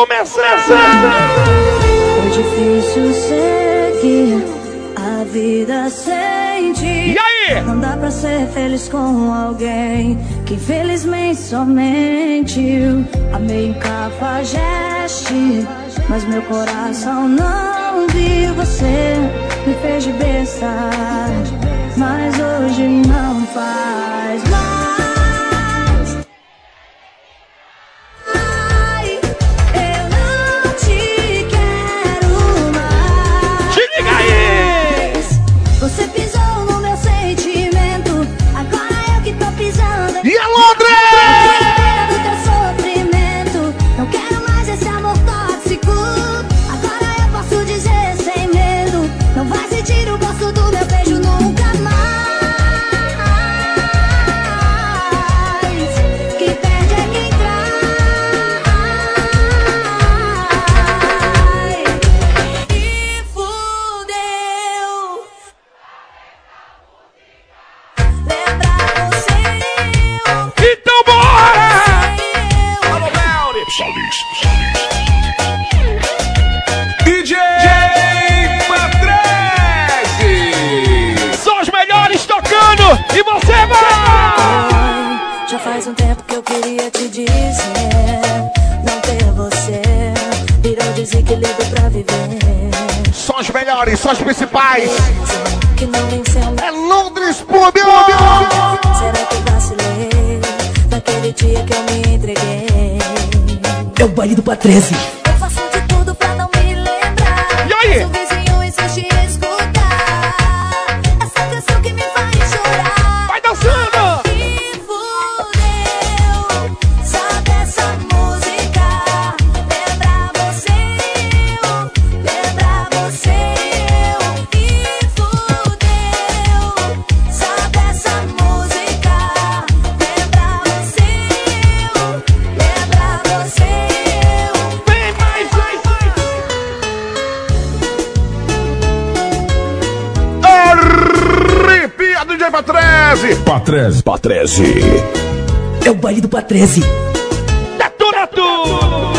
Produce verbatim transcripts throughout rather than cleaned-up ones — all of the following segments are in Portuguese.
começando. Foi difícil seguir a vida sem ti. E aí? Não dá pra ser feliz com alguém que infelizmente só mentiu. Amei em cafajeste, mas meu coração não viu. Você me fez de besta, mas hoje não faz mais. Ai, eu não te quero mais. Te liga aí! Você pisou no meu sentimento, agora eu que tô pisando. E a Londres? Do teu sofrimento, não quero mais esse amor tóxico. Agora eu posso dizer sem medo, não vai sentir o gosto do meu beijo nunca mais. Que perde é quem trai. E fudeu. Lembrar você, eu, Então bora! eu. Alô, Melly! D J Patrese! São os melhores tocando e você vai! Já faz um tempo que eu queria te dizer, não ter você virou desequilíbrio pra viver. São os melhores, são os principais. Que não venceu, É Londres Pub! será que eu vacilei naquele dia que eu me entreguei? É o baile do Patrese. Eu faço de tudo pra não me lembrar. E aí? Mas o vizinho insiste em escutar essa canção que me faz chorar. Vai dançando! E fudeu, sabe essa música? Lembra você, eu, lembra você, eu. E fudeu, sabe essa música? Lembra você, eu, lembra você, eu. Vem mais, vai, vai! Arrepia do D J Patrese! Patrese, Patrese. É o baile do Patrese. Detona tudo!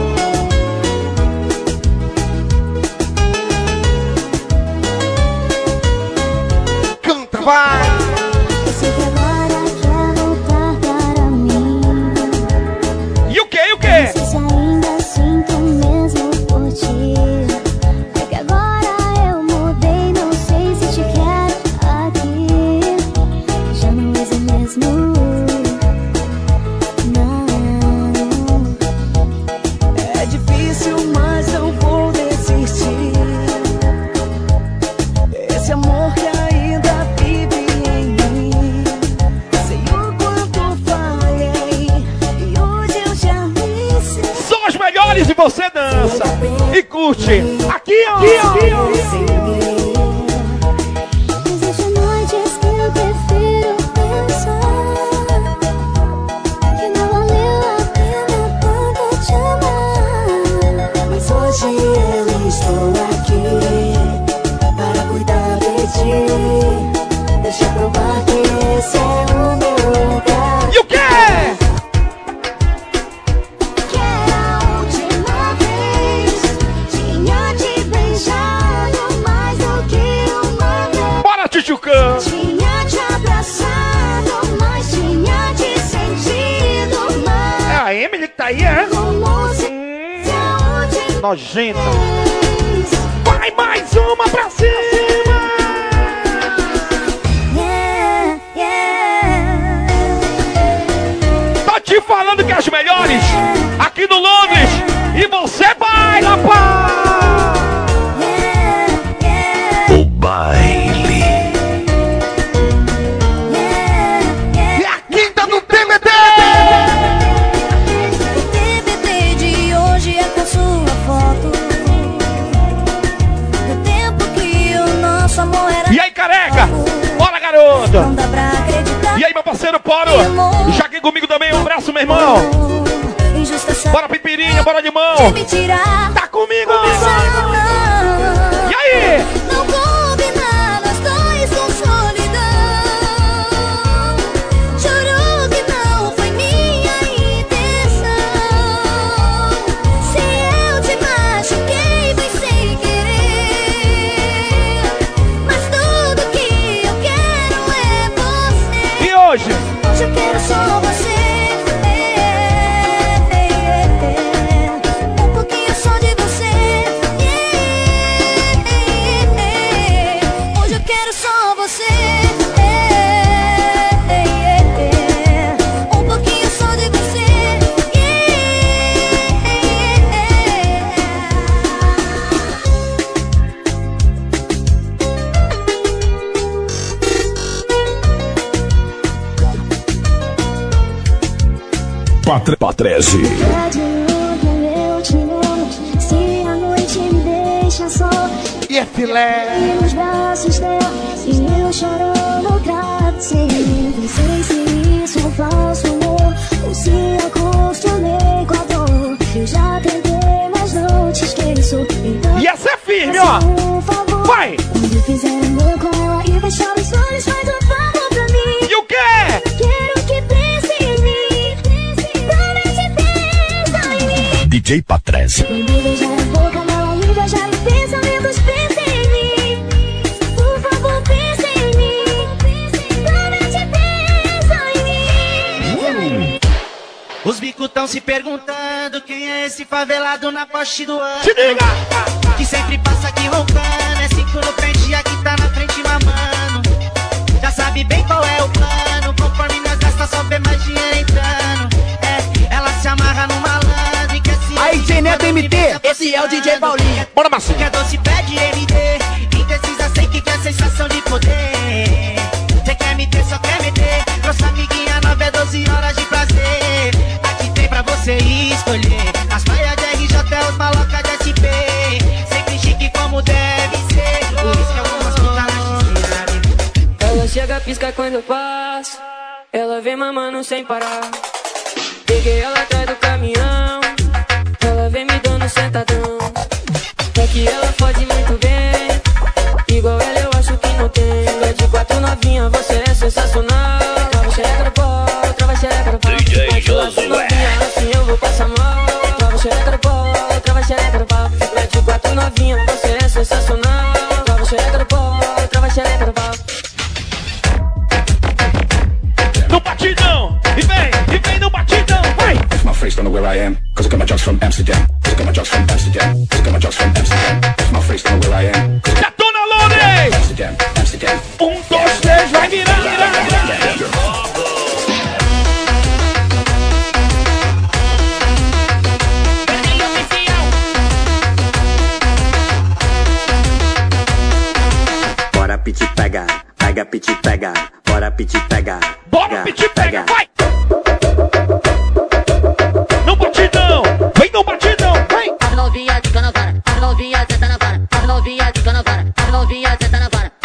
Canta, vai! Eu sei que agora quer voltar para mim. E o que, e o que? Não sei se ainda sinto mesmo por ti. É que agora eu mudei, não sei se te quero aqui. Já não és o mesmo. Não. É difícil, mas não vou desistir. Esse amor que ainda vive em mim. Sei o quanto falhei e hoje eu já me sei. São os melhores e você dança e curte. Aqui, ó! Aqui, ó! Existem noites que eu prefiro pensar que não valeu a pena tanto te amar. Mas hoje eu estou aqui para cuidar de ti. Deixa eu provar que esse é o meu lugar. E o que? Que era a última vez. Tinha te beijado mais do que uma vez. Bora, Tchuchucão! Tinha te abraçado, mas tinha te sentido mais. É a Emily que tá aí, é? Como se Hum, fosse a última nojenta. vez. Vai mais uma pra cima! Yeah, yeah. Tô te falando que as melhores aqui no Londres e você vai, rapaz! Yeah, yeah, O baile. yeah, yeah. E a quinta do T B T! O T B T de hoje é com sua foto. Do tempo que o nosso amor era. E aí, careca? Bora, Não garoto! dá pra acreditar. E aí, meu parceiro Poro? Já aqui comigo também, um abraço, meu irmão! Injusta essa Bora, pipirinha, bora de mão! me tirar. Tá comigo, Nossa, amigo! não. E aí? Não combina nós dois com solidão. Juro que não foi minha intenção. Se Patre... Patrese. Pede ontem eu te amo. Se a noite me deixa só. E é filé. E nos braços dela. E eu chorando no travesseiro. Não sei se isso é um falso amor ou se acostumei com a dor. Eu já tentei, mas não te esqueço. Então, E essa é firme, ó. por favor, Vai. quando fizer amor com ela e fechar os olhos, faz um favor pra mim. E o quê? Quero que pense em mim. Promete pensa em mim. D J Patrese. Me beijar a boca, não me beijar os pensamentos, pensa em mim. Por favor, pensa em mim. Promete pensa em mim. Os bicos tão se perguntando quem é esse favelado na poste do ano. Se liga. Que sempre passa aqui roncando. É cinco no pé dia que tá na frente mamando. Já sabe bem qual é o plano. Conforme nós gasta só vê mais dinheiro entrando. É, ela se amarra no malandro e quer se... Aí, J Neto M T, esse é o D J Paulinho. Bora, Marcinho. Quer doce, pede M D. Indecisa, sei que quer sensação de poder. Cê quer me ter, só quer meter. Nossa amiguinha nove é doze horas de prazer. Aqui tem pra você escolher. As praias de R J, os malocas de S P. Sempre chique como deve ser. Por isso que algumas putas na Ela chega, pisca quando eu passo. Ela vem mamando sem parar. Peguei ela atrás do caminhão. Ela vem me dando sentadão. É que ela fode muito bem. Igual ela eu acho que não tem. É de quatro novinha, você é sensacional. Trava xereca no pau, trava xereca no pau. D J Josué. Assim eu vou passar mal. Trava xereca no pau, trava xereca no pau. É de quatro novinha, você é sensacional. Trava xereca no pau, trava xereca no pau. No batidão. E vem, e vem no batidão. Vai. My face don't know where I am, cause I got my drugs from Amsterdam. Cause I got my drugs from Amsterdam. Cause I got my drugs from Amsterdam. My face don't know where I am, cause I Já tô na Lone. Amsterdam, Amsterdam. Um, dois, três, vai virar, virar, virar. Bora piti pega, pega piti pega, bora piti pega. Bora, piti, pega, vai. No batidão. Vem no batidão, vem. As novinhas de canavara, as novinhas senta na vara, as novinhas de canavara, as novinhas senta na vara.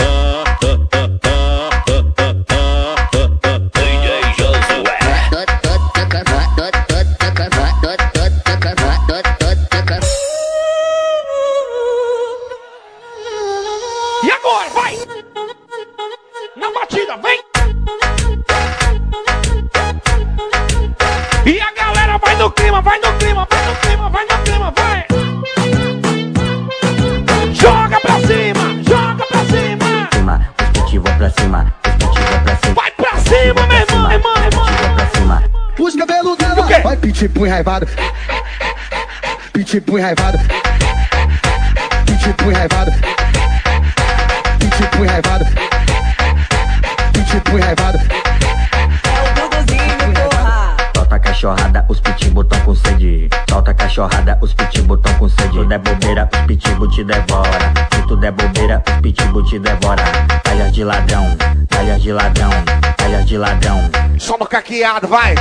D J Josué. E agora, vai. Na batida, vem. E a galera vai no clima, vai no clima, vai no clima, vai no clima, vai. Joga pra cima, joga pra cima. Cima, os piti vão pra cima, os piti vão pra cima. Vai pra cima, meu irmão, irmão, irmão. Vão pra cima. Os cabelos dela. O quê? Vai pitbull enraivado. Pitbull enraivado. Pitbull enraivado. Pitbull enraivado. Pitbull enraivado. Solta a cachorrada, os pitbull tão com sede. Solta a cachorrada, os pitbull tão com sede. Se tu der bobeira, os pitbull te devora. Se tu der bobeira, os pitbull te devora. Talhas de ladrão, talhas de ladrão, talhas de ladrão. Só no caqueado, vai.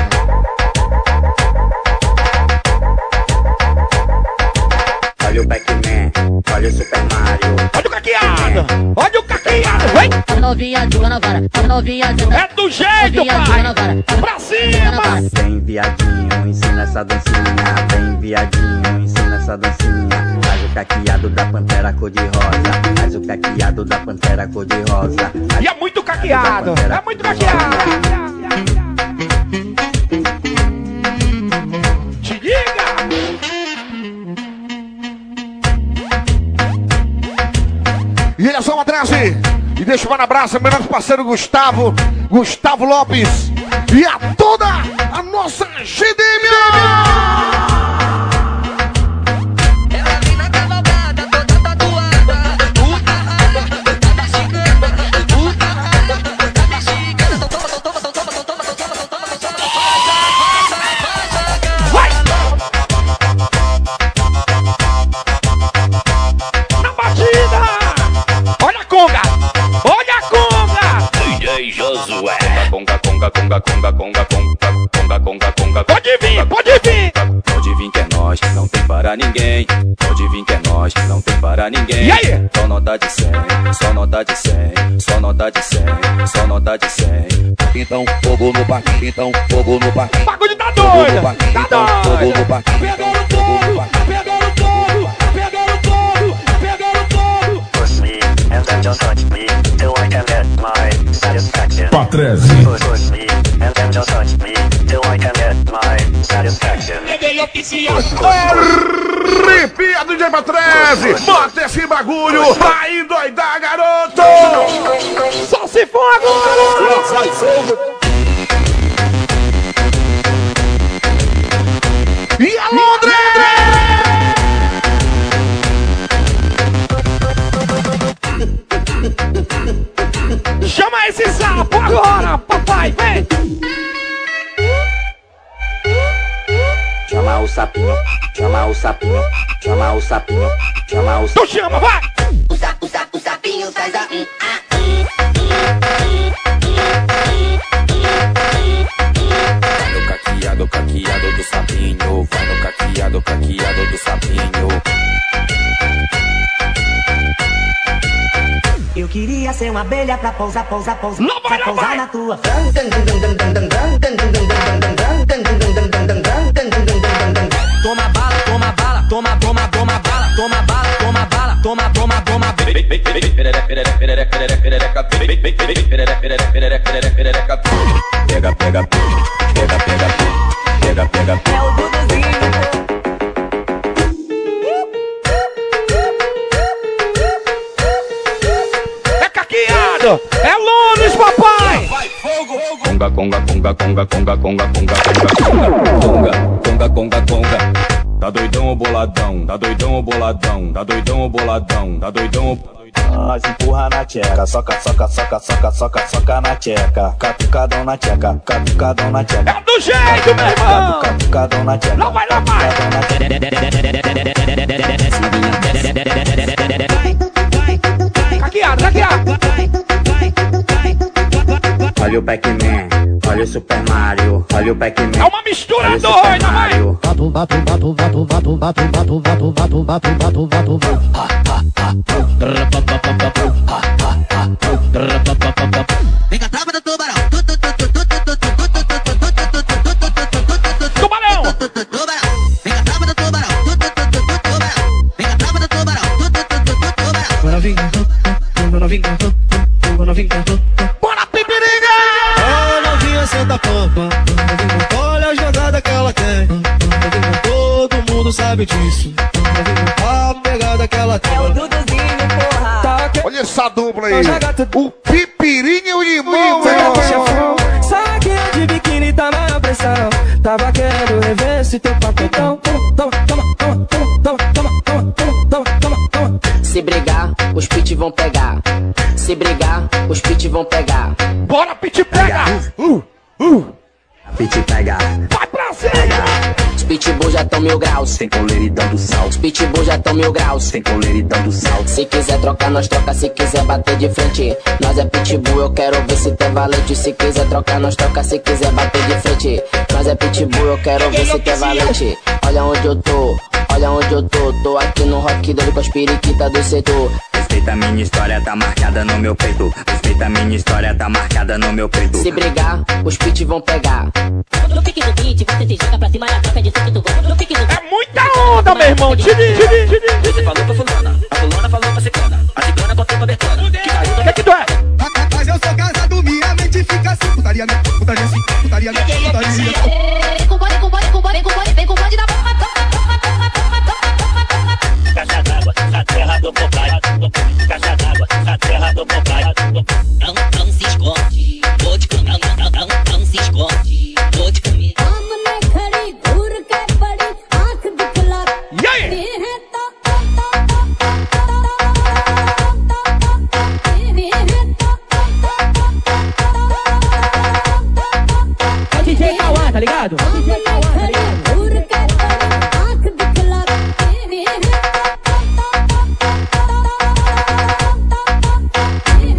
Olha o Pac-Man, olha o Super Mario. Olha o caqueado, olha o caqueado, vem. As novinhas de canavara, as novinhas senta É do jeito, pai. Pra cima. Vem viadinho, ensina essa dancinha. Vem viadinho, ensina essa dancinha. Faz o caqueado da pantera cor de rosa. Faz o caqueado da pantera cor de rosa. E é muito caqueado, é muito caqueado. Te liga. E ele é só uma atrás e deixa um abraço ao meu nosso parceiro Gustavo, Gustavo Lopes e a toda a nossa G D M. Ela vem na cavalgada, toda tatuada. Vai! Na batida! Olha a conga! Olha a conga! D J Josué. Conga, conga, conga, conga, conga, conga, conga, conga, conga, conga. Pode vir, pode vir. Pode vir que é nós, não tem para ninguém. Pode vir que é nós, não tem para ninguém. E aí? Só nota de cem, só nota de cem, só nota de cem, só nota de cem. Então, fogo no parque, então, fogo no parque. Bagulho tá doido, tá Fogo doido. no parque. Pegando fogo, pegando fogo, pegando fogo, pegando fogo. Push me and then just touch me till I can get my satisfaction. Patrese. Push, push me and then just touch me till I can get my satisfaction. Arrepia do D J Patrese. Bota esse bagulho pra endoidar, garoto. Só se for agora. Sai fogo. E a Londres! Chama esse sapo agora, papai, vem! Chama o sapinho, chama o sapinho, chama o sapinho, chama o Tu chama, vai! O sapo, sapo, sapinho faz a um, a, Vai no caqueado, caqueado do sapinho. Vai no caqueado, caqueado do sapinho. Eu queria ser uma abelha pra pousar, pousar, pousar, Lá vai, pra lá pousar vai. na tua. Toma bala, toma bala, toma, toma, toma bala, toma bala, toma bala, toma, toma, toma. Pega, pega, pega, pega, pega, pega, pega, pega. É o Duduzinho. É caqueado! É Londres, papai! Conga, conga, conga, conga, conga, conga, conga, conga, conga, conga, conga, conga. Tá doidão ou boladão? Tá doidão ou boladão? Tá doidão ou boladão? Tá doidão ou boladão? Nós empurra na tcheca, soca, soca, soca, soca, soca, soca na tcheca. Catucadão na tcheca, catucadão na tcheca. É do jeito, meu irmão! Catucadão na tcheca. Lá vai, lá vai! Caqueado, caqueado! Olha o Pac-Man, olha o Super Mario, olha o Pac-Man. É uma mistura olha o Super doida, vai! Mario. vem com a tropa do tubarão. Tubarão! Tubarão, vem com a tropa do tubarão. Tubarão, vem com a tropa do tubarão. Bora, pipiringa! Ô novinha, senta a pampa. Olha a jogada que ela tem. Todo mundo sabe disso. A pegada que ela tem. É o Duduzinho, porra. Olha essa dupla aí! O pipirinha e o limão, meu irmão! Saque de biquíni tá na pressão. Tava querendo rever esse teu papetão. Toma, toma, toma, toma, toma, toma, toma, toma, toma. Se brigar, os pit vão pegar. Se brigar, os pit vão pegar. Bora, pit pega! Uh, uh! Pit pega, Vai pra cima! Os pitbull já tão mil graus. Sem coleira e dando sal. Os pitbull já tão mil graus. Sem coleira e dando sal. Se quiser trocar, nós troca. Se quiser bater de frente, nós é pitbull. Eu quero ver se tu é valente. Se quiser trocar, nós troca. Se quiser bater de frente, nós é pitbull. Eu quero ver se tu é valente. Olha onde eu tô, olha onde eu tô. Tô aqui no rock doido com as periquitas do setor. respeita minha história, tá marcada no meu peito. Respeita minha história, tá marcada no meu peito. Se brigar, os pit vão pegar. No pique do beat, você se joga pra cima da tropa de que tu gosta. No pique do É muita onda, meu irmão. Tiri, tiri, tiri. Você falou pra fulana, a fulana falou pra ciclana, a ciclana contou pra betana. Que caiu O que é que tu é? Mas eu sou casado, minha mente fica assim. Putaria, né? Putaria assim, putaria, né? Putaria. Vem com bode, com bode, com bode, com bode, vem com bode da bomba. caixa d'água, na terra do cocaia. Caixa d'água, na terra do cocaia. Não, não se esconde, vou te comer. Não, não, não, não se esconde, vou te comer. E aí? É o D J Cauã, tá ligado? É o D J Cauã, tá ligado?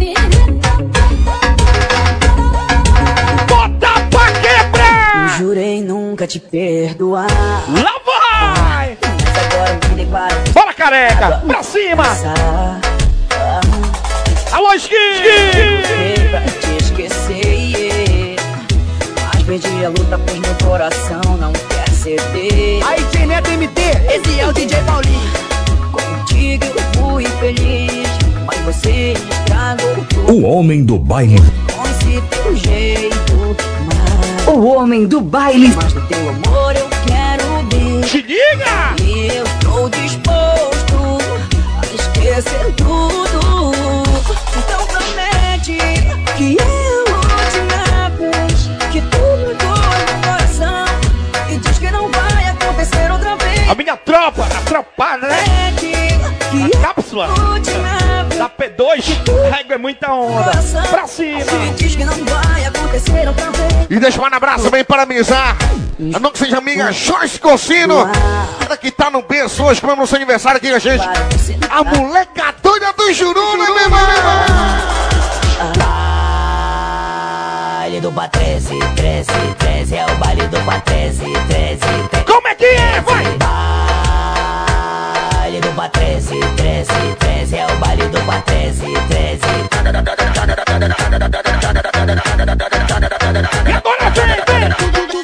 Bota pra quebrar! Jurei nem nunca te perdoar. Lá vai! Mas agora me declaro. Bora, careca! Pra cima! Alô, Esqui! Lutei pra te esquecer, mas perdi a luta pois meu coração não quer ceder. Aí, Tchê Neto M T, esse é o D J Paulinho. Contigo eu fui feliz, mas você estragou tudo. O homem do baile. Com esse teu jeito, mas O homem do baile. mas do teu amor eu quero ver. Te diga! E eu estou disposto a esquecer tudo. Então promete que é a última vez que tu mudou meu coração e diz que não vai acontecer outra vez. A minha tropa, a tropa, né? Promete que A é cápsula a última vez da P dois, régua é muita onda. Pra cima! e diz que não vai acontecer outra vez. E deixa um abraço bem para amizar. A não que seja amiga Joyce Cocino. Ela que tá no berço hoje, comendo no seu aniversário aqui com a gente. A moleca doida do Juru, né, meu irmão? Baile do Patrese, treze, treze, é o baile do Patrese, treze, treze. Como é que é? Vai! Baile do Patrese, treze, treze, é o baile do Patrese, treze. E agora vem, vem!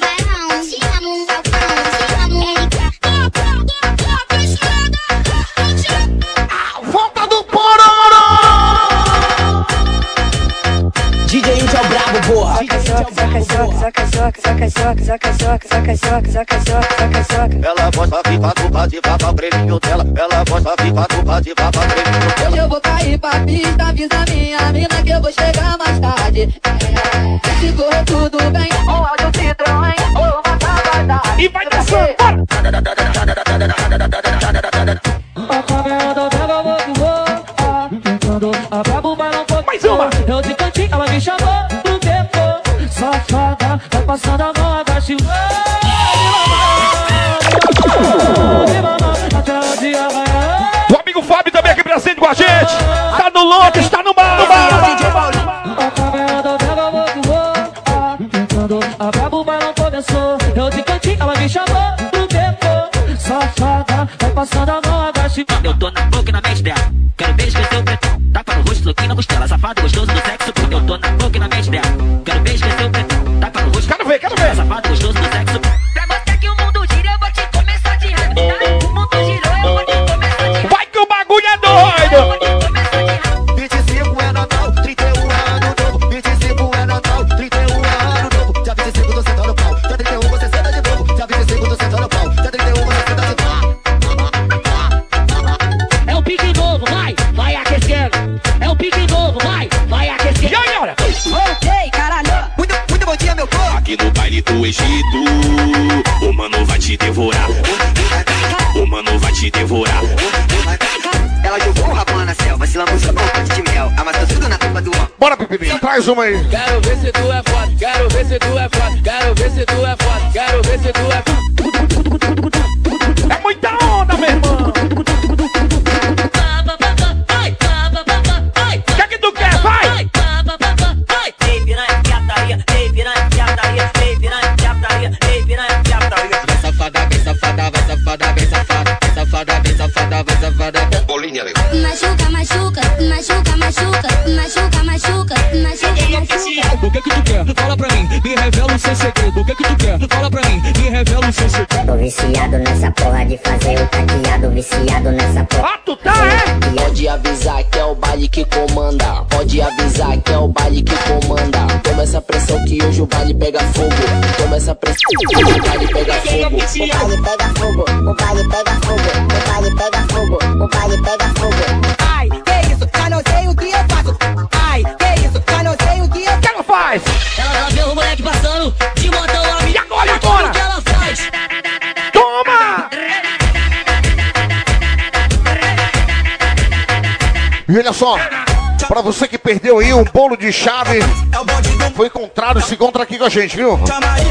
Volta do Pororo! D J Índio é o brabo, porra. Ela gosta de fatucar de vaca, previnho dela. Ela gosta de fatucar de vaca, previnho dela. Hoje eu vou cair pra pista, avisa minha mina que eu vou chegar mais tarde. Se correr tudo bem, ou áudio Citroën, ou uma cavadada. E vai dançando, bora! Mais uma! Eu de cantinho, ela me chamou do tempo. Safada, tá passando a mão, agache. O amigo Fábio também aqui presente com a gente. Tá no Londres, tá no bar. A brabo, mas não começou. Eu de cantinho, ela me chamou do tempo. Safada, tá passando a mão, agache. Eu tô na boca e na mente dela. Quero ver esquecer o pretão. Tapa no rosto, soquinho na costela. Safado, gostoso do sexo. Eu tô na boca e na mente dela. Quero ver esquecer o pretão. Tapa no rosto. Quero ver, quero ver. Safado, gostoso do sexo. Pra mostrar que o mundo gira, eu vou te começar de raiva. O mundo girou, eu vou te começar de raiva. Vai que o bagulho é doido! vinte e cinco é Natal, trinta e um é ano novo. vinte e cinco é Natal, trinta e um é ano novo. Dia vinte e cinco tô sentando pau. Dia trinta e um você senta de novo. Dia vinte e cinco tô sentando pau. Dia trinta e um você senta de pau. É o pique novo, vai, vai aquecendo. É o pique novo, vai, vai aquecendo. E aí, olha! Ok, caralho. Muito, muito bom dia, meu povo. Aqui no baile do Egito, o mano vai te devorar. O mano vai te devorar. Ela jogou o rabão na selva, se lambuzou com um pote de mel. Amassou tudo na tampa do homem. Bora, Pepininho, traz uma aí. Quero ver se tu é foda, quero ver se tu é foda, quero ver se tu é foda, quero ver se tu é foda. É muita onda, meu irmão. O que é que tu quer? Vai! Ei, piranha, piataria, ei, piranha, piataria, ei, piranha, piataria, ei, piranha, piataria. Vai safada, vem safada, vai safada, vem safada. Vai safada, vem safada, vai safada. Bolinha, Leo. Machuca, machuca, machuca, machuca, machuca, machuca, machuca, machuca. O que que tu quer? Fala pra mim, me revela o seu segredo. O que que tu quer? Fala pra mim, me revela o seu segredo. Tô viciado nessa porra de fazer o taqueado, viciado nessa porra. Ah, tu tá, é? Pode avisar que é o baile que comanda. Pode avisar que é o baile que comanda. Toma essa pressão que hoje o baile pega fogo. Toma essa pressão que hoje o baile pega fogo. O baile pega fogo, o baile pega fogo, o baile pega fogo, o baile pega fogo. Ai, que isso, já não sei o que eu faço. Ai, que isso, já não sei o que eu O que ela faz? Ela, ela vê o moleque passando de montão a mim. E agora, e agora? O que ela faz? Toma! E olha só, pra você que perdeu aí um bolo de chave, foi encontrado, se encontra aqui com a gente, viu?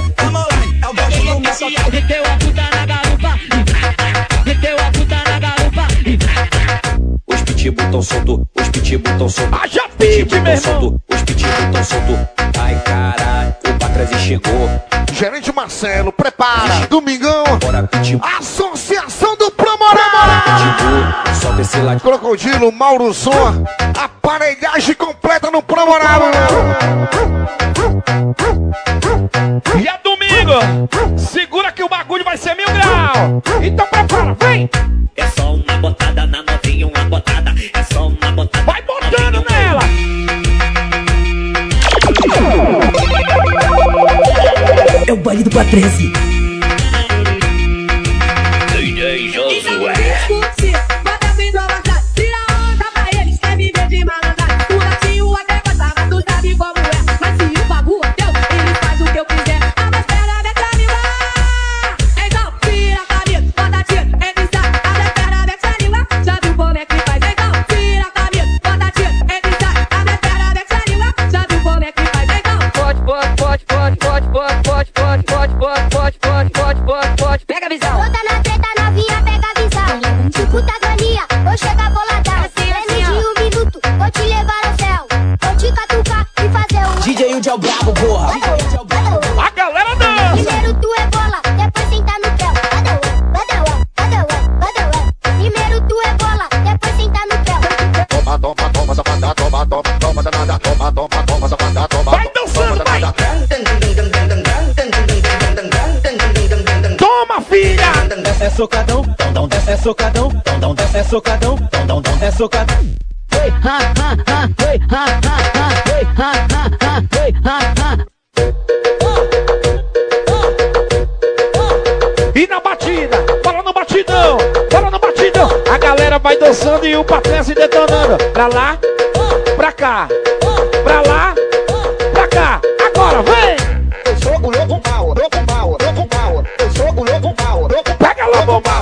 Meteu a puta na garupa. Meteu a puta na garupa. Os pitbull tão solto, os pitbull tão solto. Haja pitch, meu irmão! Os pitbull tão solto. Ai, caralho, o patrão Patrese chegou. Gerente Marcelo, prepara. Domingão. Bora, Pitbull. Associação do Promorama. Pitbull, solta esse lado. Crocodilo, Mauro Som. Aparelhagem completa no Promorama. E é domingo. Segura que o bagulho vai ser mil grau. Então prepara, vem. É só uma botada na novinha, uma botada. É só uma botada. Vai botando nela. É o baile do Patrese. D J Josué. Pega a visão. Toda na treta novinha, pega a visão. Tipo Tanzania, vou chegar boladão. Menos de um minuto, vou te levar ao céu. Vou te catucar e fazer um. D J Udi é o brabo, porra. A galera dança. Primeiro tu é bola, depois senta no pé. Badawan, badawan, badawan. Primeiro tu é bola, depois senta no pé. Toma, toma, toma, safada, toma, toma, toma, danada. Toma, toma, toma, safada, toma. Vai dançando, vai. Toma, filha. Desce é socadão, dão, dão, desce é socadão, dão, dão, desce é socadão, dão, dão, dão, desce socadão. Hey, ha, ha, ha, hey, ha, ha, ha, hey, ha, ha, ha, hey, ha, ha. E na batida, fala no batidão, fala no batidão. A galera vai dançando e o Patrese detonando. Pra lá, pra cá, pra lá, pra cá. Agora, vem! Eu sou o lobo mau, lobo mau, lobo mau. Eu sou o lobo mau, lobo. Pega lobo mau.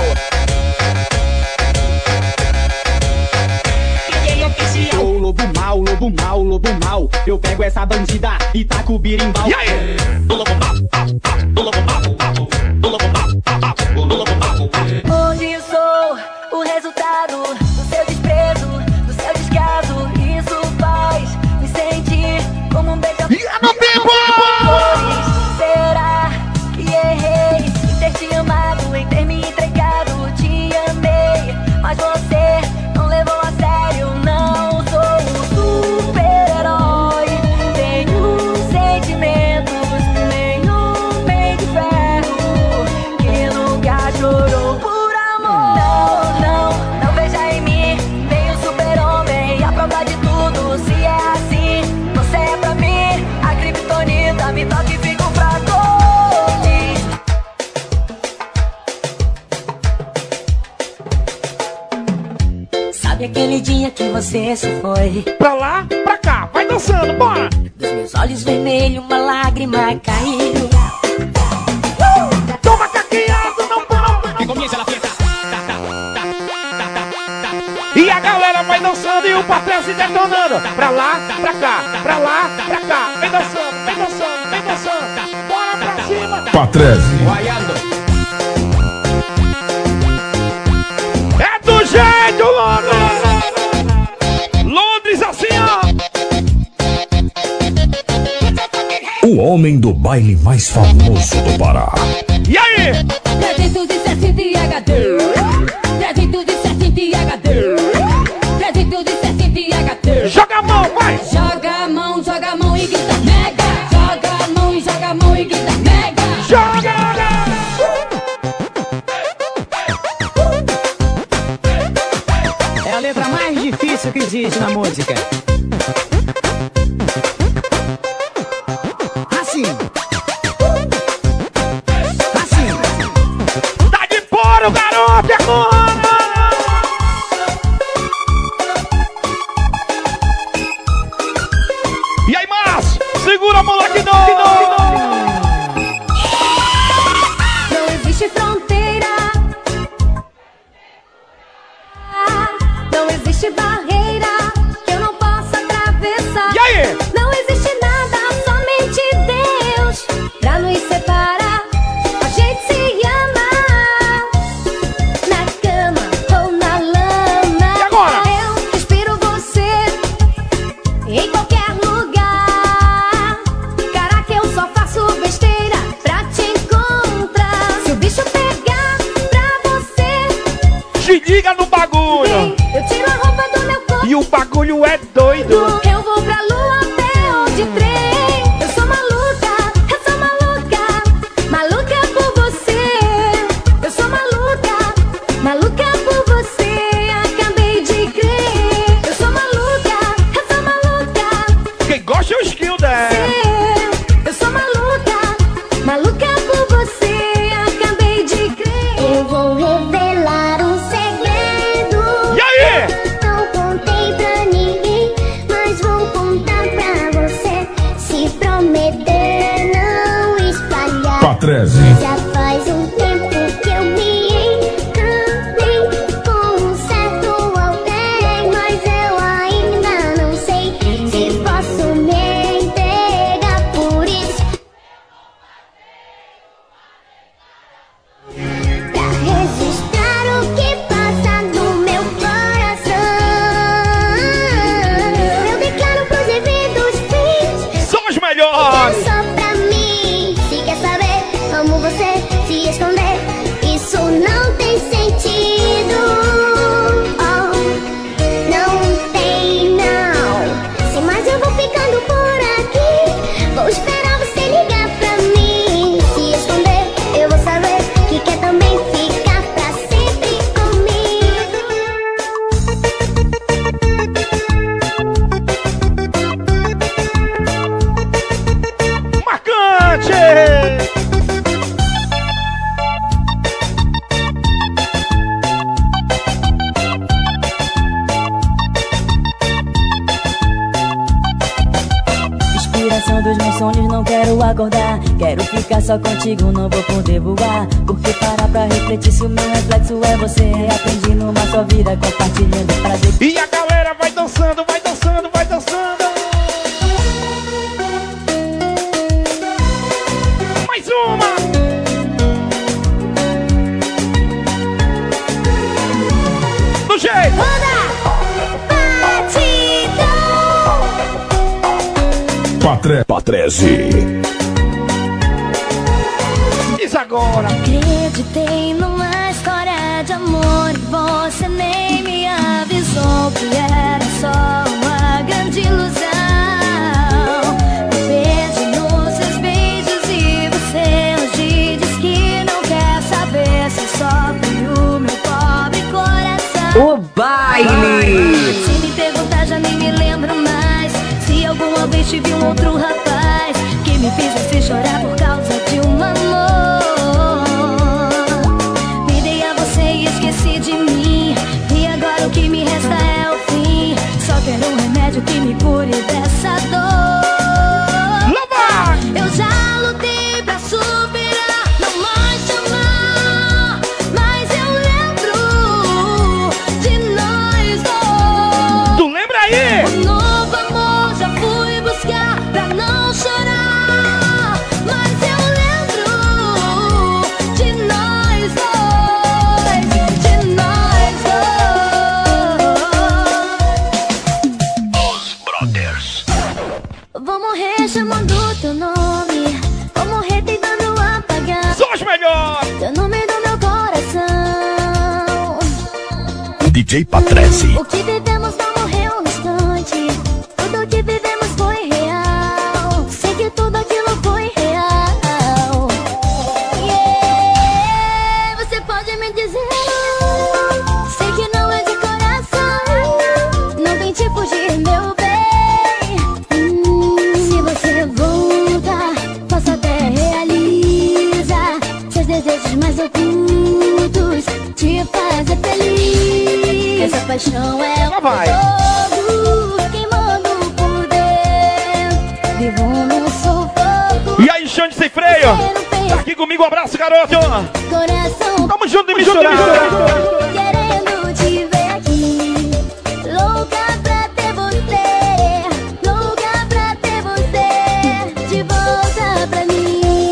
Ô lobo mau, lobo mau, lobo mau. Eu pego essa bandida e taco o birimbau. E aí? O lobo mau, o lobo mau, o lobo mau, o lobo mau. Hoje sou o resultado do seu desprezo, do seu descaso. Isso faz me sentir como um beijão. E é no tempo! Será que errei em ter te amado, em ter me entregado? Te amei, mas você não levou a sério. Não sou um super-herói, tenho sentimentos, nenhum meio de ferro que nunca chorou por amor. Não, não, não veja em mim nenhum super-homem, a prova de tudo. Se é assim, você é pra mim a criptonita, me toca e fico fraco. Sabe aquele dia que você se foi? Pra lá, pra cá, vai dançando, bora! Dos meus olhos vermelhos uma lágrima caiu. Uh! Toma caqueado, não para! Que comienza a fiesta. E a galera vai dançando e o Patrese detonando. Pra lá, pra cá, pra lá, pra cá. Vem dançando, vem dançando, vem dançando. Bora pra cima. Patrese. Guaiando. É do jeito, Londres! Londres assim, ó! O homem do baile mais famoso do Pará. E aí? trezentos e sessenta e H D, trezentos e sessenta e H D, trezentos e sessenta e H D. Joga a mão, vai! Joga a mão, joga a mão e grita mega. Joga a mão e joga a mão e grita mega. Joga! É a letra mais difícil que existe na música. Assim. Assim. Tá de fora, garoto, é agora! E aí, Márcio? Segura a moleque não! Não existe fronteira, não existe barreira que eu não possa atravessar. E aí? Não existe nada, somente Deus pra nos separar. A gente se ama na Patrese. Já faz um tempo que eu me encantei com um certo alguém, mas eu ainda não sei se posso me entregar por isso. Pra registrar o que passa no meu coração, eu declaro pros indivíduos fins. São os melhores! Só pra mim, se quer saber como você se esconder, isso não tem sentido. Oh, não tem não. Sim, mas eu vou ficando por aqui. Vou esperar você ligar pra mim. Se esconder, eu vou saber que quer também ficar pra sempre comigo. Marcante! Inspiração dos meus sonhos, não quero acordar. Quero ficar só contigo, não vou poder voar. Porque parar pra refletir se o meu reflexo é você. Aprendi numa só vida, compartilhando prazer. E a galera vai dançando, vai dançando, vai dançando. Mais uma! Do jeito! Patre... Patrese. Diz agora! Acreditei numa história de amor e você nem me avisou que era só uma grande ilusão. Me perdi nos seus beijos e você hoje diz que não quer saber se sofre o meu pobre coração. O baile! Se me perguntar já nem me lembro mais se alguma vez tive um outro rapaz que me fez você chorar por causa de um amor. Me dei a você e esqueci de mim, e agora o que me resta é o fim. Só quero um remédio que me cure dessa dor. Lava! Eu já lutei pra superar, não mais te amar, mas eu lembro de nós dois. Tu lembra aí? Um novo amor já fui buscar pra não chorar, mas eu lembro de nós dois, de nós dois. Os Brothers. Vou morrer chamando teu nome, vou morrer tentando apagar. São os melhores! Teu nome do meu coração. D J Patrese. O que vivemos não morreu no instante, tudo que vivemos foi real. Sei que tudo aquilo foi real. Yeah, você pode me dizer, sei que não é de coração, não tente fugir, meu bem. Hum, se você voltar, posso até realizar seus desejos mais ocultos, te fazer feliz. Essa paixão é Lá vai. fogo queimando por dentro. Vivo num sufoco. E aí, Xande sem freio! Tá aqui comigo, um abraço, garoto! Coração Tamo junto e misturado! querendo te ver aqui, louca pra ter você, louca pra ter você de volta pra mim.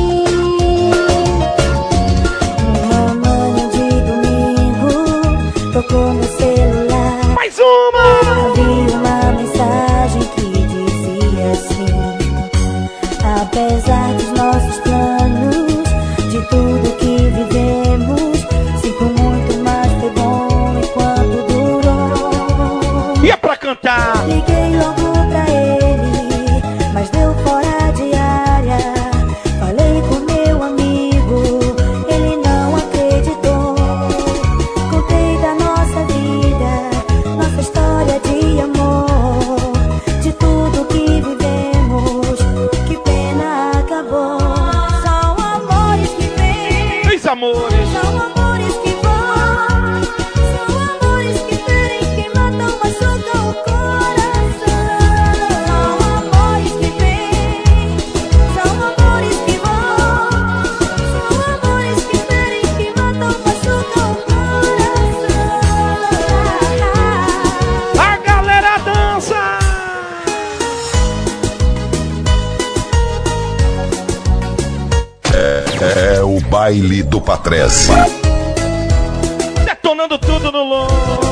Uma manhã de domingo, tocou meu celular. Mais uma! Vi uma mensagem que dizia assim: apesar dos nossos planos, de tudo que vivemos, sinto muito, mas foi bom enquanto durou. E é pra cantar! Liguei logo pra ele, mas deu fora de área. Falei com meu amigo, ele não acreditou. Contei da nossa vida, nossa história de amor, de tudo que vivemos, que pena acabou. São amores que vêm, Meus amores! são amores que vão, são amores que ferem, que matam, machucam o coração. São amores que vêm, são amores que vão, baile do Patrese. Detonando tudo no longo.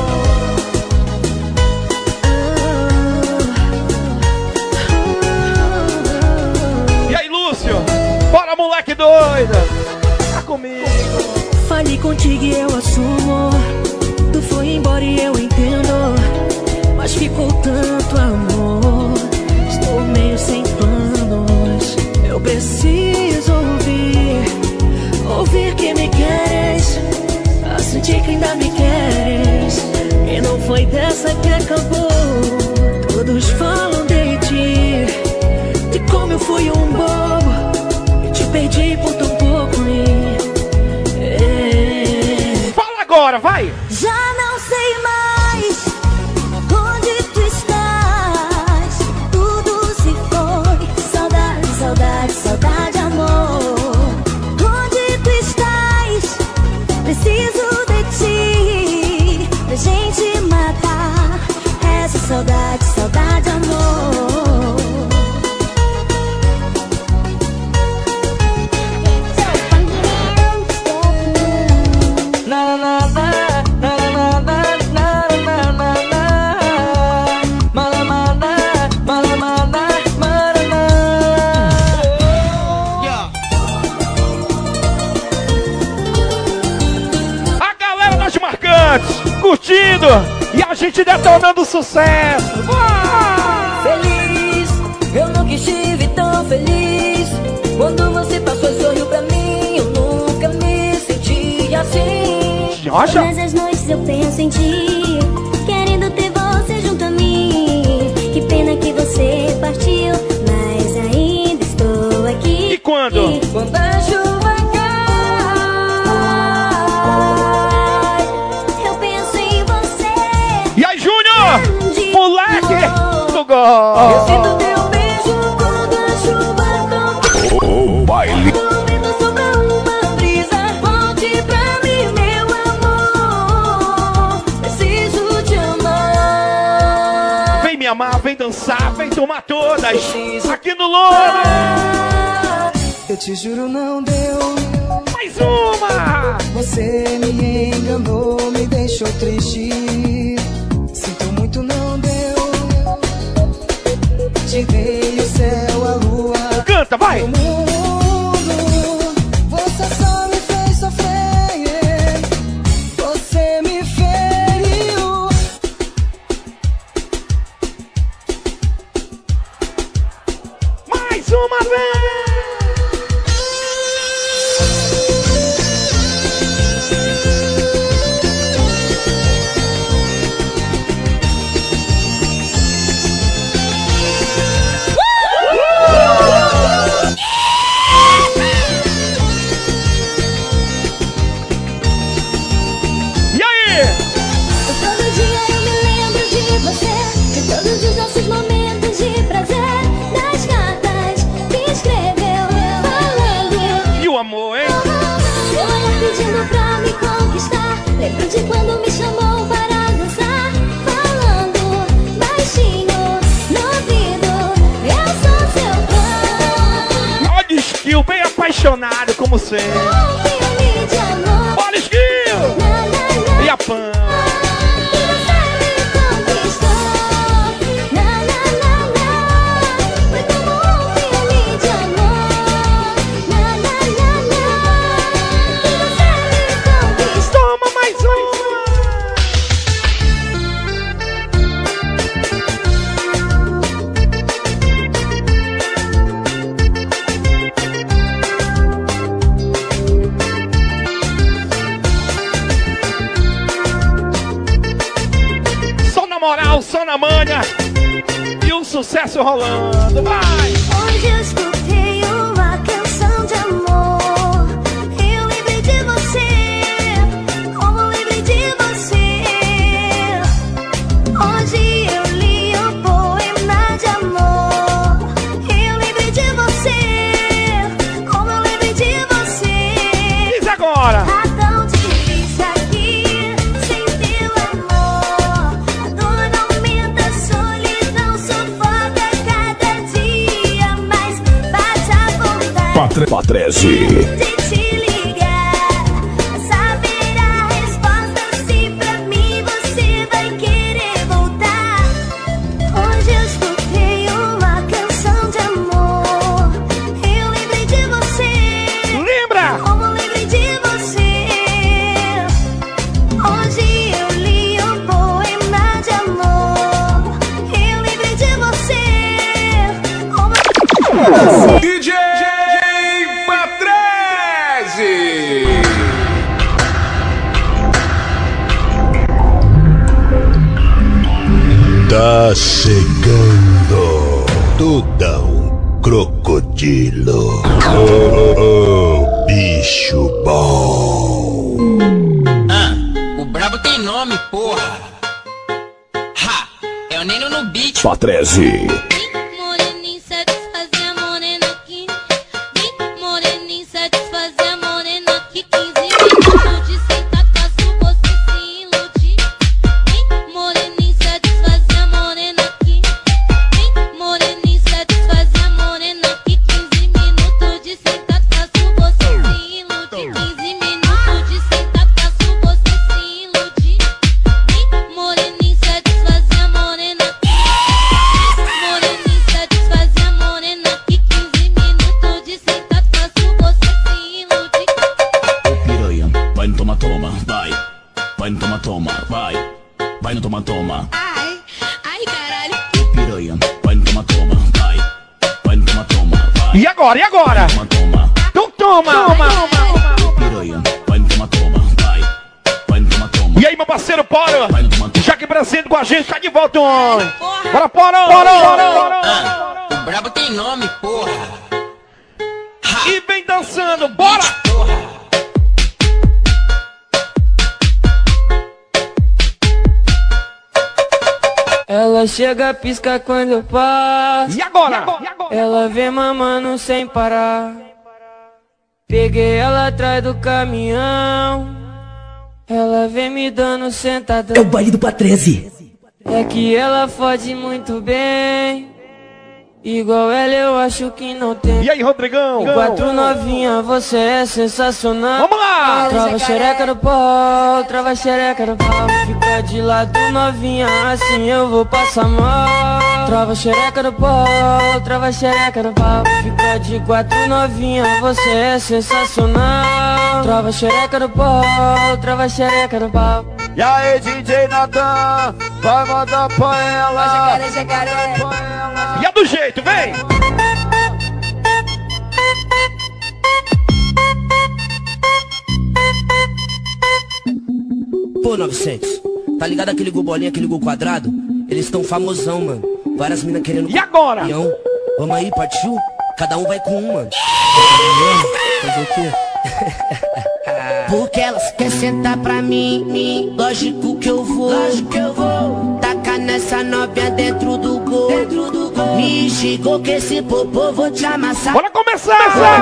E aí, Lúcio? Bora, moleque doido! Tá comigo. Falei contigo e eu assumo. Tu foi embora e eu entendo. Mas ficou tanto amor. Estou meio sem planos. Eu preciso ouvir, ouvir que me queres, a sentir que ainda me queres. E não foi dessa que acabou. Todos falam de ti, de como eu fui um bobo e te perdi por tão pouco. É... Fala agora, vai! Já não sei mais onde tu estás. Tudo se foi. Saudade, saudade, saudade, amor. Onde tu estás? Preciso de ti, pra gente matar essa saudade, saudade, amor. Na na na na na na na na na na. Malamana, malamana, marana. A galera das marcantes, curtindo e a gente detonando sucesso. Feliz, eu nunca estive tão feliz. Quando você passou e sorriu pra mim, eu nunca me senti assim. Joja? Todas as noites eu penso em ti, querendo ter você junto a mim. Que pena que você partiu, mas ainda estou aqui. E quando? E quando a chuva cai, eu penso em você. E aí, Júnior? Moleque do eu gol. sinto teu beijo quando a chuva toca. O baile. O vento sopra uma brisa. Volte pra mim, meu amor. Preciso te amar. Vem me amar, vem dançar, vem tomar todas. Aqui no Louro. Eu te juro, não deu. Mais uma. Você me enganou, me deixou triste. Sinto muito, não deu. Te dei o céu, a lua. Canta, vai. O mundo, você só me fez sofrer. Você me feriu. Mais uma vez. E aí? todo dia eu me lembro de você, de todos os nossos momentos de prazer, das cartas que escreveu, falando. E o amor, hein? Eu olhar pedindo pra me conquistar. Lembro de quando me chamou para dançar, falando baixinho no ouvido. Eu sou seu fã. Olha o skill, bem apaixonado como sempre. Um filme de amor. Olha o skill. Na, na, na. E a pan. Você me conquistou. Na, na, na, na. Foi como um filme de amor. Na, na, na, na. Você me conquistou. Toma mais uma. Só na moral, só na manha. E o sucesso rolando. Vai. Hoje eu escutei uma canção de amor. Eu lembrei de você, como lembrei de você. Hoje eu li um poema de amor. Eu lembrei de você, como eu lembrei de você. Diz agora. Tá tão difícil aqui, sem teu amor. A dor não aumenta, a solidão sufoca cada dia. Mas bate a vontade Patre- Patrese. de te ligar. Tá chegando Tudão Crocodilo. Oh, oh, bicho bom. Ah, o brabo tem nome, porra. Ha, é o Neno no beat. Patrese. Moreninho satisfazer a morena aqui. Moreninho satisfazer a morena aqui. quinze minutos de sentar, faço você se iludir. Moreninho satisfazer a morena aqui. Moreninho satisfazer a morena aqui. quinze minutos de sentar, faço você se iludir. quinze minutos de sentar, faço você se iludir. Moreninho satisfazer a morena aqui. Moreninho satisfazer a morena aqui. quinze minutos de sentar, faço você se iludir. Piranha, vai no toma toma, vai. Vai no toma toma, vai. Vai no toma toma. Ai, ai caralho. Piranha, vai no toma toma, vai. Vai no toma toma, vai. E agora, e agora? Toma toma. Então toma! Toma! Piranha, vai no toma toma, vai. Vai no toma toma. E aí, meu parceiro Poro? Vai no toma toma. Já que presente com a gente, tá de volta, homem! Bora, Poro! Poro! Ah, o brabo tem nome, porra. E vem dançando, bora! Ela chega, pisca quando eu passo. E agora? Ela vem mamando sem parar. Peguei ela atrás do caminhão. Ela vem me dando sentadão. É o baile do Patrese. É que ela fode muito bem. Igual ela eu acho que não tem. E aí, Rodrigão? Quatro novinha, você é sensacional. Vamos lá! Trava a xereca do pau, trava a xereca do pau. Fica de lado novinha, assim eu vou passar mal. Trava a xereca do pau, trava a xereca do pau. Fica de quatro novinha, você é sensacional. Trava a xereca do pau, trava a xereca do pau. E aí, D J Natan, vai mandar pra ela. Jacaré, jacaré. E é do jeito, vem! Pô, novecentos, tá ligado aquele gol bolinha, aquele gol quadrado? Eles tão famosão, mano. Várias minas querendo... E agora? Campeão. Vamos aí, partiu? Cada um vai com um, mano. Fazer o quê? Porque elas querem sentar pra mim, mim. Lógico que eu vou, lógico que eu vou. Tacar nessa novinha dentro do gol, dentro do gol. Me chegou que esse popô vou te amassar. Bora começar!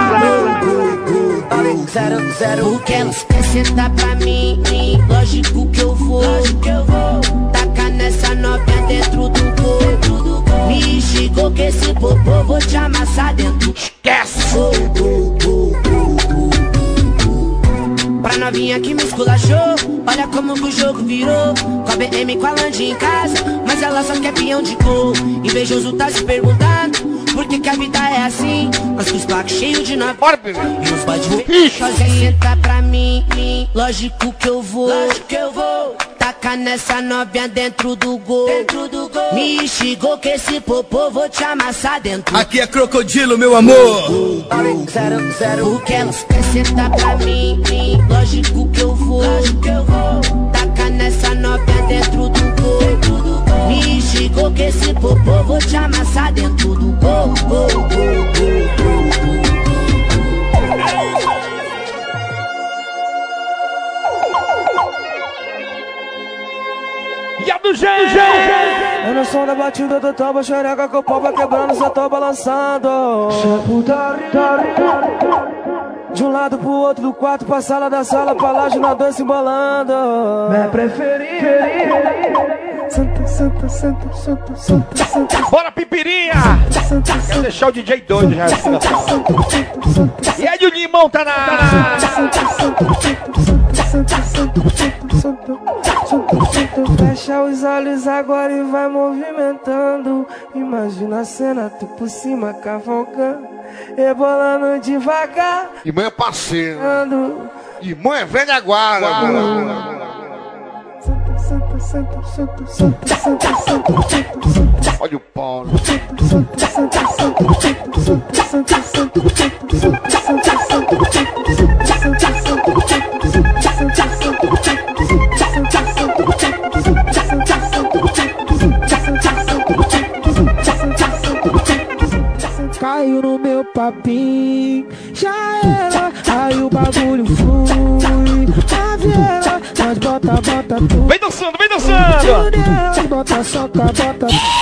Zero, zero. Porque elas querem sentar pra mim, mim. Lógico que eu vou, lógico que eu vou. Tacar nessa novinha dentro do gol, dentro do gol. Me chegou que esse popô vou te amassar dentro. Esquece! Gol, gol, gol, gol, gol. Pra novinha que me esculachou, olha como que o jogo virou. Com a B M, com a Land em casa, mas ela só quer peão de gol. Invejoso tá se perguntando por que que a vida é assim. Mas com os placos cheios de nove e os bode fazer sentar pra mim, mim. Lógico que eu vou, lógico que eu vou. Tacar nessa novinha dentro do gol, dentro do gol. Me chegou que esse popô vou te amassar dentro. Aqui é crocodilo, meu amor. Zero, zero. Porque elas querem sentar pra mim, mim. Lógico que eu vou, lógico que eu vou. Tacar nessa novinha dentro do gol, dentro do gol. Me chegou que esse popô vou te amassar dentro do gol, gol, gol, gol, gol, gol. E é do jeito! É no som da batida do tambo, xereca com o pau vai quebrando, só tô balançando. De um lado pro outro do quarto, pra sala da sala, pra laje na dança embolando. Minha preferida. Santa, santa, santa, santa, santa, santa. Bora, pipirinha! Quero deixar o D J doido já assim na sala. E aí, o limão tá na área! Fecha os olhos agora e vai movimentando. Imagina a cena, tu por cima cavalcando, rebolando devagar. Irmã é parceiro. Irmã é velha guarda. Santa, santa, santa, santa, santa, santa. Olha o Paulo. papinho, já era. Aí o bagulho flui, a viela, nós bota, bota tudo. Vem dançando, vem dançando. Bota, solta, bota.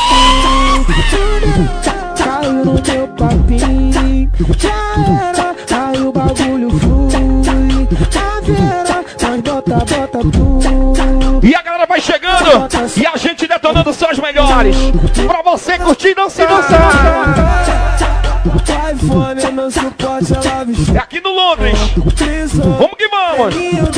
Caiu no meu papinho, já era. Aí o bagulho flui, a viela, nós bota, bota tudo. E a galera vai chegando e a gente detonando só os melhores. Pra você curtir e dançar. O iPhone é meu suporte, ela vestiu. É aqui no Londres. Vamos que vamos.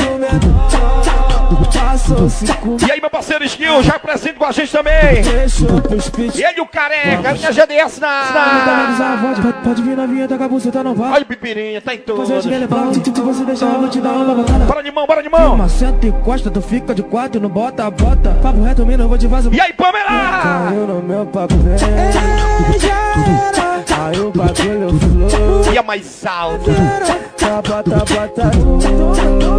E aí, meu parceiro Skill, já presente com a gente também. E ele, o careca, minha G D S na... Pode, pode vir na vinheta que a buceta não vai. Olha o pipirinha, tá em tudo. Se você deixar, eu vou te dar uma botada. Bora de mão, bora de mão. Uma senta e costa, tu fica de quatro, não bota, bota. Papo reto, mina, eu vou te vazar. E aí, Pamela? Caiu no meu papo, vem. Aí o bagulho flou. E a mais alta. Bota, bota tudo.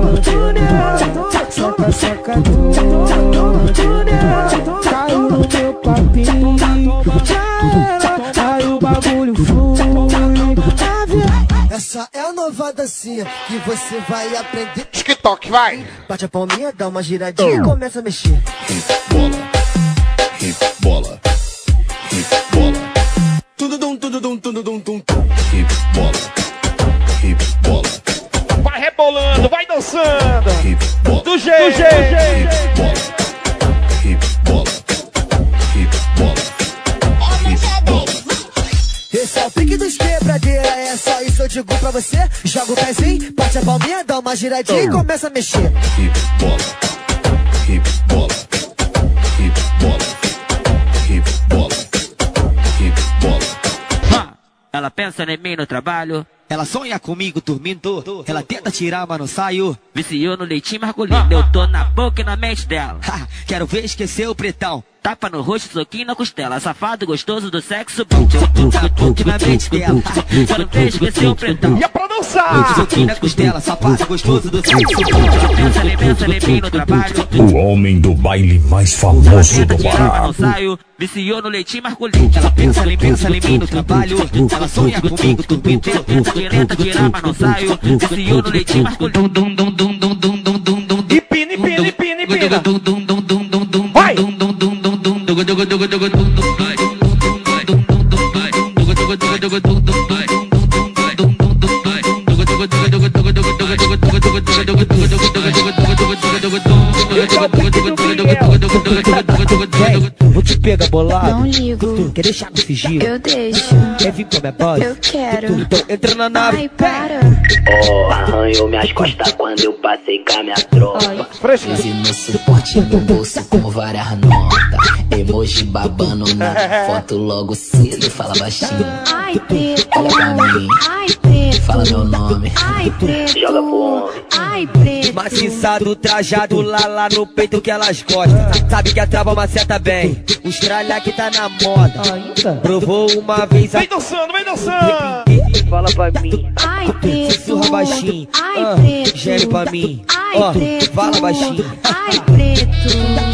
Soca, soca tudo. Caiu no meu papinho, já era. Aí o bagulho flui. Essa é a nova dancinha que você vai aprender. TikTok, vai. Bate a palminha, dá uma giradinha e começa a mexer. Bola, hip bola, hip bola. Tudo dum, tudo dum, tudo dum, tum, tum. Hip bola, hip bola. Vai rebolando, vai dançando. Hip bola. Do jeito, do jeito. Hip bola, hip bola, hip bola, hip bola. Esse é o pique dos quebradeira, é só isso eu digo pra você. Joga o pezinho, bate a palminha, dá uma giradinha e começa a mexer. Hip bola, hip bola, hip bola, hip bola, hip bola. Ela pensa em mim no trabalho. Ela sonha comigo dormindo. Ela tenta tirar, mas não saio. Viciou no leitinho masculino. Eu tô na boca e na mente dela. Ha, quero ver esquecer o pretão. Tapa no rosto, soquinho na costela. Safado gostoso do sexo bom. Eu tô na boca e na mente dela. Quero ver esquecer o pretão. E é pra dançar. Soquinho na costela. Safado gostoso do sexo bom. Pensa em pensa em mim no trabalho. O homem do baile mais famoso do Pará. Não saio. Viciou no leitinho masculino. Ela pensa em pensa em mim no trabalho. Ela sonha comigo dormindo. Tenta tirar, mas não saio. Viciou no leitinho masculino. E pina, e pina, e pina, e pina. Vai! Vou te pegar bolado. Não ligo. Quer deixar me fingir? Eu deixo. Quer vir pra minha base? Eu quero. Então entra na nave. Ai, para. Oh, arranhou minhas costas quando eu passei com a minha tropa. Fresco. E no suporte no bolso com várias notas. Emoji babando na foto logo cedo. Fala baixinho. Ai, preto. Olha pra mim. Ai, preto. Fala meu nome. Ai, preto. Joga pro homem. Ai, preto. Maciçado, trajado lá, lá no peito que elas gostam. Sabe que a trava maceta bem. Os tralha que tá na moda. Provou uma vez a... Vem dançando, vem dançando. Fala pra mim. Ai, preto. Sussurra baixinho. Ai, ah, preto. Gere pra mim. Ai, Ó, preto. fala baixinho. Ai, preto.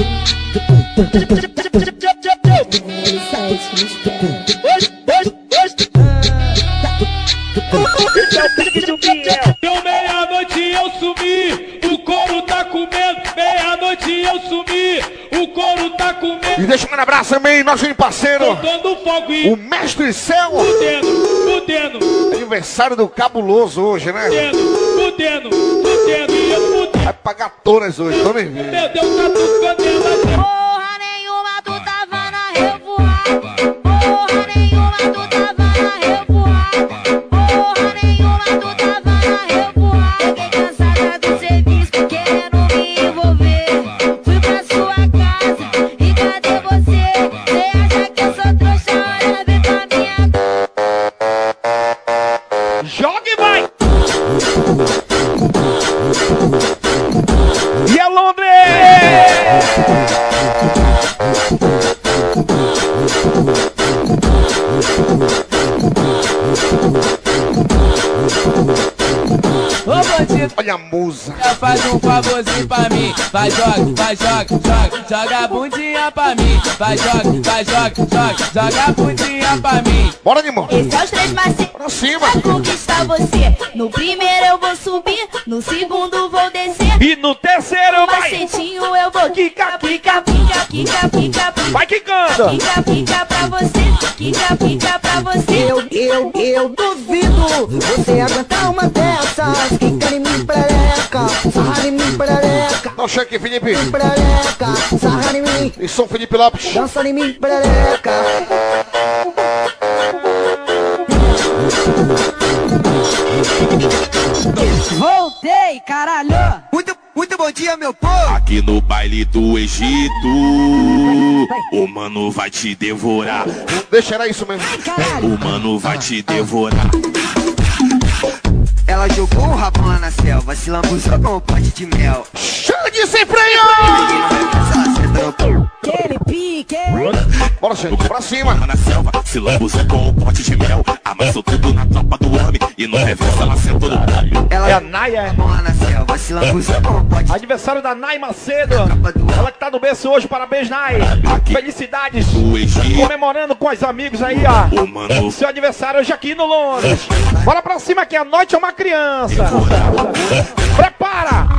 Deu meia-noite eu sumi, o couro tá comendo. Meia-noite eu sumi, o couro tá comendo. E deixa um abraço também, nosso parceiro, Soltando fogo e o Mestre Céu. fudendo, fudendo, Aniversário do Cabuloso hoje, né? fudendo, fudendo, fudendo e eu fudendo. Vai pagar todas hoje, tô nem vendo. Meu Deus, tá tudo fudendo aqui. Porra nenhuma, tu tava na revoada. Porra nenhuma, tu tava na revoada. Porra nenhuma, tu tava na revoada. Fiquei cansada do serviço, querendo me envolver. Fui pra sua casa, e cadê você? Cê acha que eu sou trouxa? Olha, vem pra minha. Joga e vai! E é Londres! Olha a musa. Faz um favorzinho pra mim. Vai, joga, vai, joga, joga. Joga a bundinha pra mim. Vai, joga, vai, joga, joga. Joga a bundinha pra mim. Bora, Nimão. Esses são os três macetes pra cima. pra conquistar você. No primeiro eu vou subir, no segundo vou descer. E no terceiro no vai. macetinho eu vou quica, quica, quica, quica, quica. Vai quicando. Quica, quica pra você. Quica, quica pra você. Eu, eu, eu duvido você aguentar uma dessas. Quica em mim, perereca. Sarra em mim, perereca. Não cheque, Felipe. Perereca. Sarra em mim. E São Felipe Lopes. Dança em mim, perereca. Voltei, caralho! Muito, muito bom dia, meu povo! Aqui no baile do Egito, o mano vai te devorar. Deixa, era isso mesmo. O mano vai te devorar. Ela jogou o rabão lá na selva, se lambuzou com um pote de mel. Xande sem freio! Aquele pique! Bora, Xande, pra cima! Na selva, se lambuzou com um pote de mel. Amassou tudo na tropa do homem e no reverso ela sentou no palho. Ela É a Naya, jogou lá na selva, se lambuzou com um pote de mel. Adversário da Nai Macedo. Ela que tá no berço hoje, parabéns, Nai. Felicidades. Comemorando com os amigos aí, ó. Seu adversário hoje aqui no Londres. Bora pra cima que a noite é uma criança. Prepara!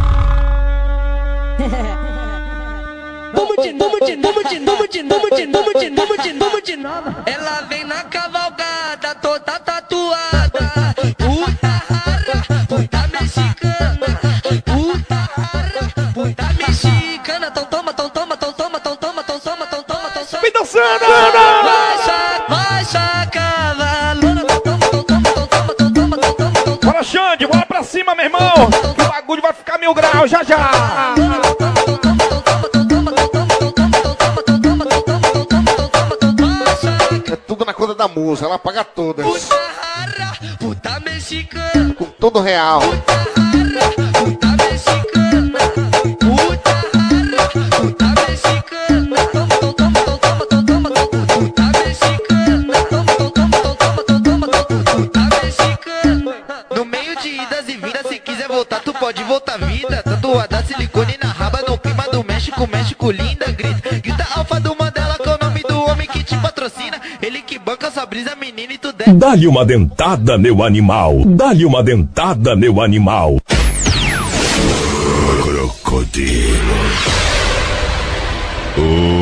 Vamos de novo, de novo, de novo, de novo, de novo, de novo, de novo, de novo. Ela vem na cavalgada, toda tatuada. Puta rara, puta mexicana. Puta rara, puta mexicana. Tom toma, tom toma, tom toma, tom toma, tom toma, tom toma, tom toma. Vem dançando! Baixa, baixa, cavalona. Tom toma, tom toma, tom toma, tom toma, tom toma, tom toma. Bora, Xande, bora pra cima, meu irmão. O bagulho vai ficar mil graus já já. É tudo na conta da musa, ela paga todas. Puta rara, puta mexicana. Com todo real. Puta rara, puta mexicana. Puta rara, puta mexicana. Toma, toma, toma, toma, toma, toma, puta mexicana. Toma, toma, toma, toma, toma, puta mexicana. No meio de idas e vindas, se quiser voltar, tu pode voltar vida. Tatuada, silicone na raba, no clima do México, México linda, grita. Grita alfa do Mandela, que é o nome do homem que te patrocina. Ele que banca sua brisa, menina, e tu deve. Dá-lhe uma dentada, meu animal. Dá-lhe uma dentada, meu animal. Crocodilo. Oh.